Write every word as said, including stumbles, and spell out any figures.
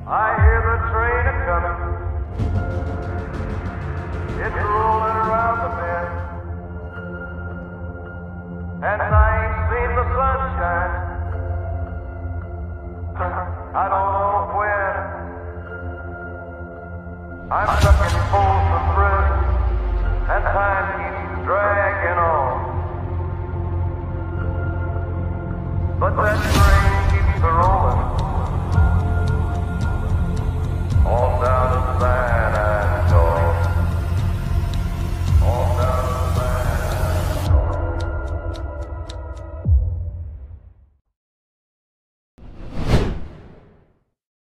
I hear the train a-coming. It's rolling around the bend. And I ain't seen the sunshine. I don't know when. I'm stuck in Folsom Prison, and time keeps dragging on. But that's